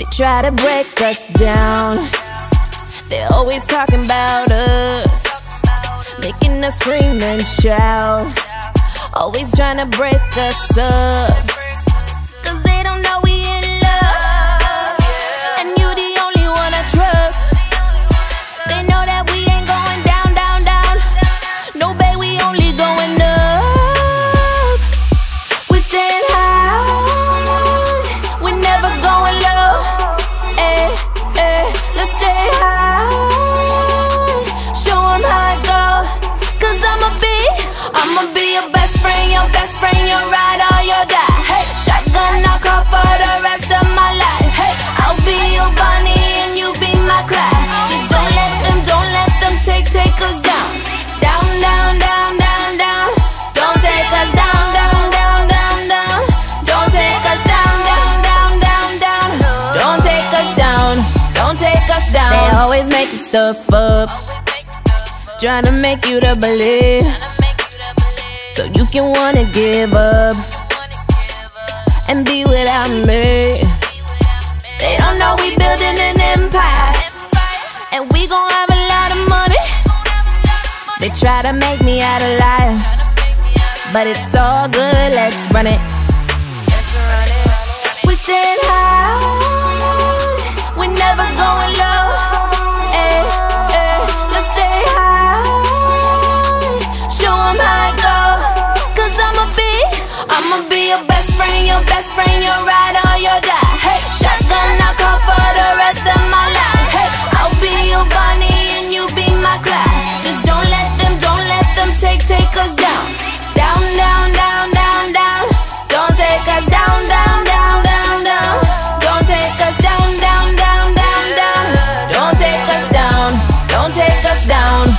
try to break us down. They're always talking about us, making us scream and shout, always trying to break us up, 'cause they don't know we in love. And you the only one I trust. They know that we ain't going down, down, down. No, babe, we only going up. We staying high, we never going low. Eh, eh, let's stay high, show 'em how it go. 'Cause I'ma be your best friend, your ride or your die. Hey, shotgun knock off for the rest of my life. Hey, I'll be your Bonnie and you be my Clyde. Just don't let them take us down. Down, down, down, down, down. Don't take us down, down, down, down, down. Don't take us down, down, down, down, down. Don't take us down, don't take us down. They always making stuff up, trying to make you to believe, so you can wanna give up and be without me. They don't know we building an empire, and we gon' have a lot of money. They try to make me out a liar, but it's all good, let's run it. We staying high, we never going low. Ay, ay, let's stay high, show 'em how it go. 'Cause I'ma be your best friend, your ride or your die. Hey, shotgun knock off for the rest of my life. Hey, I'll be your Bonnie and you be my Clyde. Just don't let them take us down. Down, down, down, down, down. Don't take us down, down, down, down, down. Don't take us down, down, down, down, down. Don't take us down, don't take us down.